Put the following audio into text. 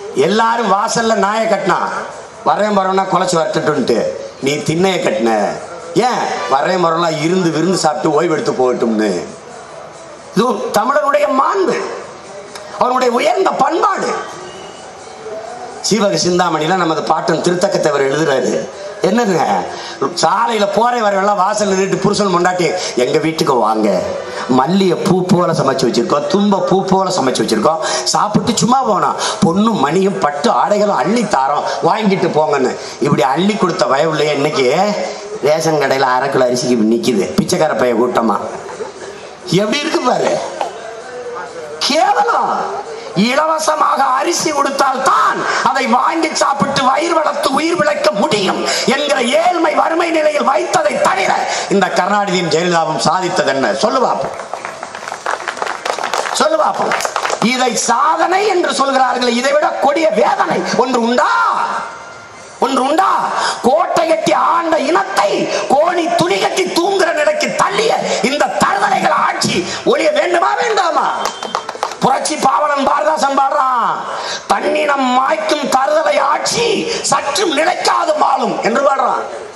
எல்லாரும் வாசல்ல நாயை கட்டினா வரேன் மரம்னா குலைச்சி வரட்டுன்ட்டு நீ திண்ணையை கட்டின. ஏன்? வரேன் மரம்லாம் இருந்து விருந்து சாப்பிட்டு ஓய்வு எடுத்து போகட்டும்னு. இது தமிழனுடைய மாண்பு, அவனுடைய உயர்ந்த பண்பாடு. சீவக சிந்தாமணியில நமது பாட்டன் திருத்தக்கத்தவர் எழுதுறாரு. என்னங்க, சாலையில போற வரவெல்லாம் வாசல் நின்றுட்டு புருஷன் முண்டாட்டி எங்க வீட்டுக்கு வாங்க, மல்லிய பூ போல சமைச்சு வச்சிருக்கோம், தும்ப பூ போல சமைச்சு வச்சிருக்கோம், சாப்பிட்டு சும்மா போனோம், பொண்ணும் மணியும் பட்டு ஆடைகளும் அள்ளி தாரோம், வாங்கிட்டு போங்கன்னு. இப்படி அள்ளி கொடுத்த வயவுலையே இன்னைக்கு ரேஷன் கடையில் 1/2 கிலோ அரிசிக்கு நிக்குது பிச்சைக்கார பைய கூட்டமா. எப்படி இருக்கு பாரு, கேவலம். இலவசமாக அரிசி கொடுத்தால் தான் அதை வாங்கி சாப்பிட்டு வயிறு வளர்த்து உயிர் பிழைக்க முடியும் என்கிற ஏழ்மை வறுமை நிலையில் வைத்ததை தவிர இந்த கருணாநிதியும் ஜெயலலிதாவும் சாதித்தது என்ன? சொல்லு பாப்போம். இதை சாதனை என்று சொல்கிறார்கள். இதை விட கொடிய வேதனை ஒன்று உண்டா? கோட்டை கட்டி ஆண்ட இனத்தை கோணி துணி கட்டி தூங்குற நிலைக்கு தள்ளிய இந்த தருதலைகள் ஆட்சி ஒழிய வேண்டுமா வேண்டாமா? புரட்சி பாவலன் பாரதாசன் பாடுறான், தன்னினம் மாய்க்கும் தருதலை ஆட்சி சற்றும் நிலைக்காது மாளும் என்று பாடுறான்.